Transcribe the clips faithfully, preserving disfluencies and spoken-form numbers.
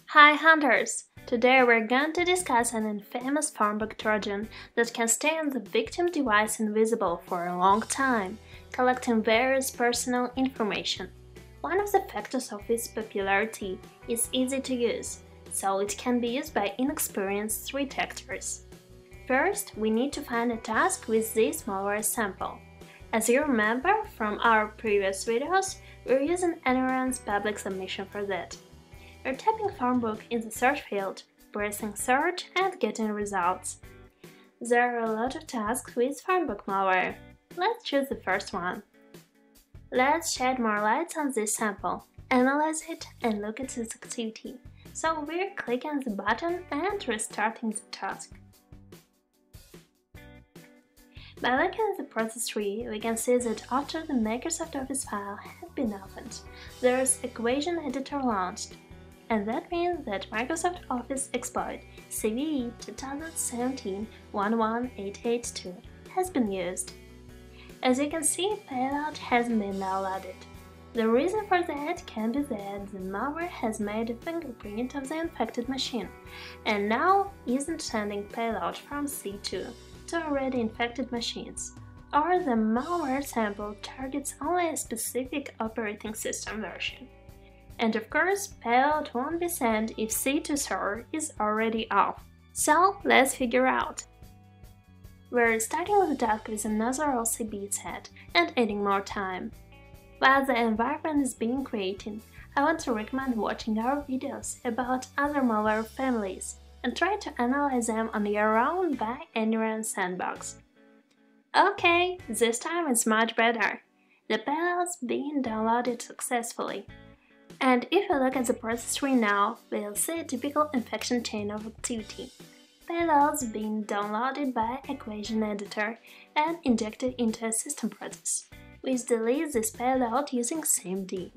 Hi hunters! Today we're going to discuss an infamous Formbook Trojan that can stay on the victim device invisible for a long time, collecting various personal information. One of the factors of its popularity is easy to use, so it can be used by inexperienced threat actors. First, we need to find a task with this malware sample. As you remember from our previous videos, we're using A N Y dot run's public submission for that. We're typing Formbook in the search field, pressing search and getting results. There are a lot of tasks with Formbook malware. Let's choose the first one. Let's shed more light on this sample, analyze it and look at its activity. So we're clicking the button and restarting the task. By looking at the process tree, we can see that after the Microsoft Office file had been opened, there is Equation Editor launched. And that means that Microsoft Office exploit C V E twenty seventeen dash one one eight eight two has been used. As you can see, payload hasn't been downloaded. The reason for that can be that the malware has made a fingerprint of the infected machine and now isn't sending payload from C two to already infected machines, or the malware sample targets only a specific operating system version. And of course, payload won't be sent if C two server is already off. So let's figure out. We're starting with the task with another O C B set and adding more time. While the environment is being created, I want to recommend watching our videos about other malware families and try to analyze them on your own by A N Y dot run sandbox. Okay, this time it's much better. The payload's being downloaded successfully. And if we look at the process tree now, we'll see a typical infection chain of activity. Payloads being downloaded by Equation Editor and injected into a system process, which deletes this payload using S I M D.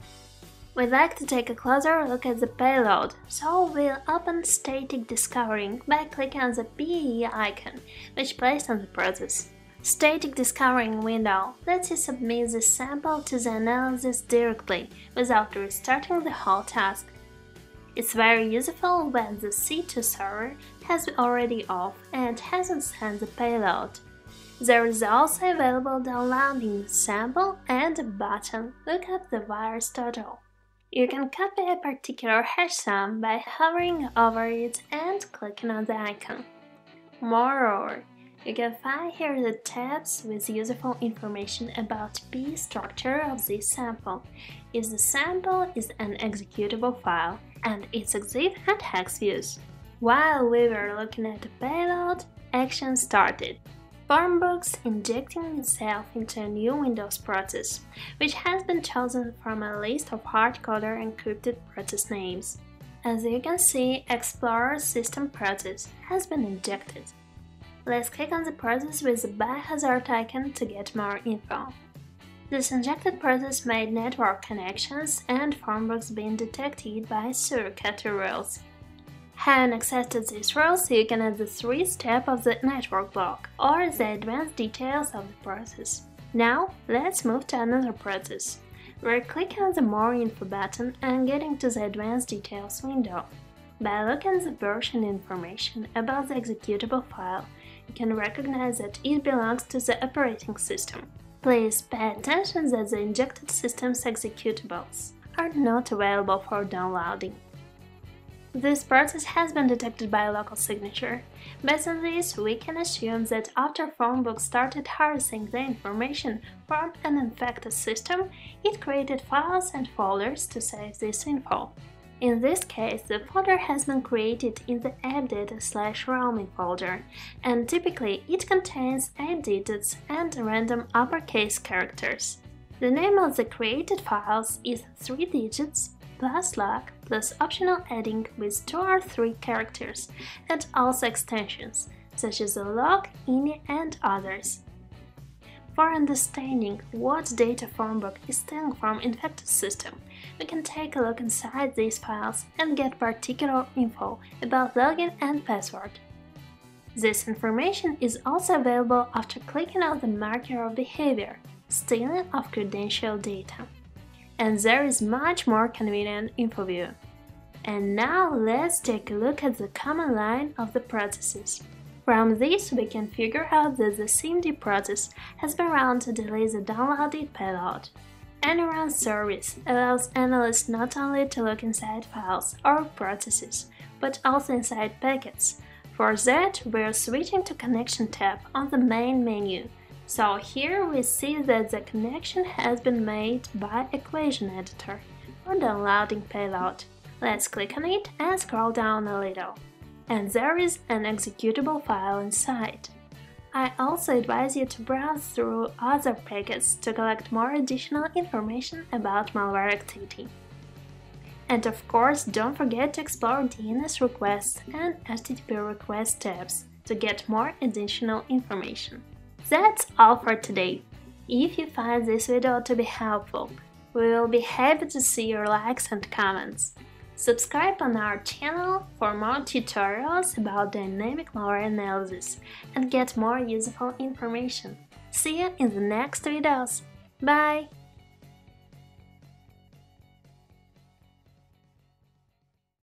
We'd like to take a closer look at the payload, so we'll open Static Discovering by clicking on the P E icon, which placed on the process. Static Discovering window lets you submit the sample to the analysis directly, without restarting the whole task. It's very useful when the C two server has already off and hasn't sent the payload. There is also available downloading the sample and a button Look up the virus total. You can copy a particular hash sum by hovering over it and clicking on the icon. Moreover, you can find here the tabs with useful information about P structure of this sample, if the sample is an executable file, and its exif and hex views. While we were looking at the payload, action started. Formbook's injecting itself into a new Windows process, which has been chosen from a list of hardcoded encrypted process names. As you can see, Explorer System Process has been injected. Let's click on the process with the biohazard icon to get more info. This injected process made network connections and Formbooks being detected by surrogate rules. Having access to these rules, you can add the three steps of the network block or the advanced details of the process. Now, let's move to another process. We're clicking on the More Info button and getting to the Advanced Details window. By looking at the version information about the executable file, you can recognize that it belongs to the operating system. Please pay attention that the injected system's executables are not available for downloading. This process has been detected by a local signature. Based on this, we can assume that after Formbook started harvesting the information from an infected system, it created files and folders to save this info. In this case, the folder has been created in the appdata slash roaming folder, and typically it contains eight digits and random uppercase characters. The name of the created files is three digits plus log plus optional adding with two or three characters, and also extensions, such as the log, I N I, and others. For understanding what data Formbook is stealing from infected system, we can take a look inside these files and get particular info about login and password. This information is also available after clicking on the marker of behavior, stealing of credential data. And there is much more convenient info view. And now let's take a look at the command line of the processes. From this we can figure out that the C M D process has been run to delete the downloaded payload. A N Y run service allows analysts not only to look inside files or processes, but also inside packets. For that, we're switching to Connection tab on the main menu. So here we see that the connection has been made by Equation Editor for downloading payload. Let's click on it and scroll down a little. And there is an executable file inside. I also advise you to browse through other packets to collect more additional information about malware activity. And of course, don't forget to explore D N S requests and H T T P request tabs to get more additional information. That's all for today. If you find this video to be helpful, we will be happy to see your likes and comments. Subscribe on our channel for more tutorials about dynamic malware analysis and get more useful information. See you in the next videos. Bye!